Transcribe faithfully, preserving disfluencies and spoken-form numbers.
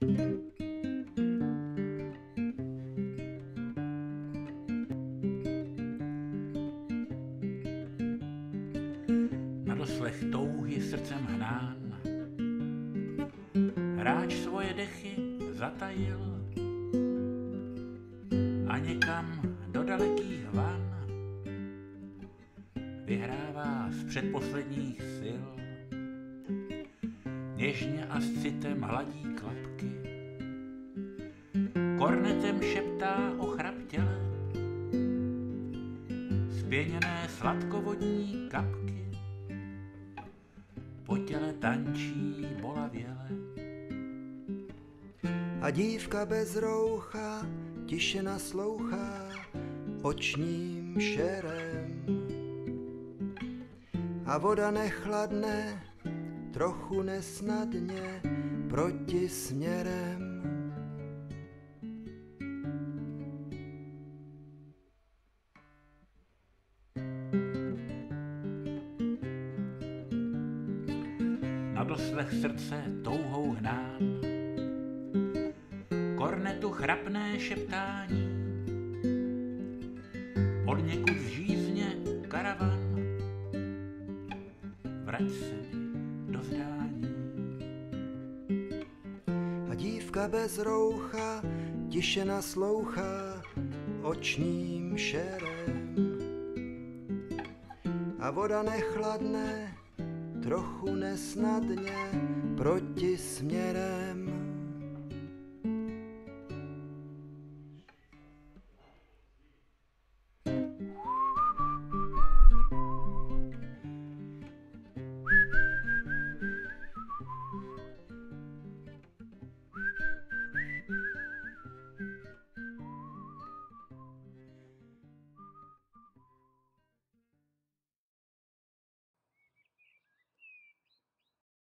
Na doslech touhy srdcem hnán, hráč svoje dechy zatajil a někam do dalekých van vyhrává z předposledních sil. Něžně a s citem hladí klapky, kornetem šeptá o chraptěle, spěněné sladkovodní kapky po těle tančí bolavěle. A dívka bez roucha tiše naslouchá očním šerem. A voda nechladne, trochu nesnadně proti směrem. Na doslech srdce touhou hnán, kornetu chrapné šeptání, od někud z žízně karavan, vrať se do zdání. A dívka bez roucha tiše naslouchá očním šerem. A voda nechladne, trochu nesnadně proti směrem.